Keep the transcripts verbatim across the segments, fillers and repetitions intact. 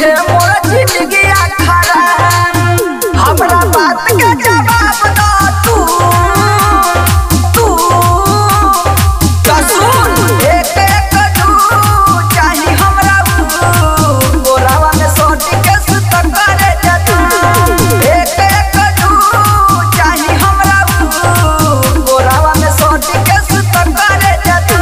बुझे मोर जिंदगी आखरा हमरा बात का जवाब दो तू तू कसुन एक एक दू चाही हमरा गोरावा में सोट के सुत करे जतू एक एक दू चाही हमरा गोरावा में सोट के सुत करे जतू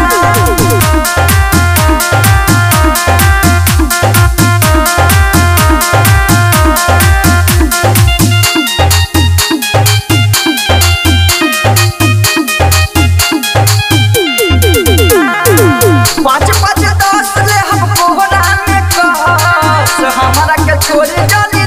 पाँच पाँच दस ले हम कोहरा में कस हमरा के छोड़ जानी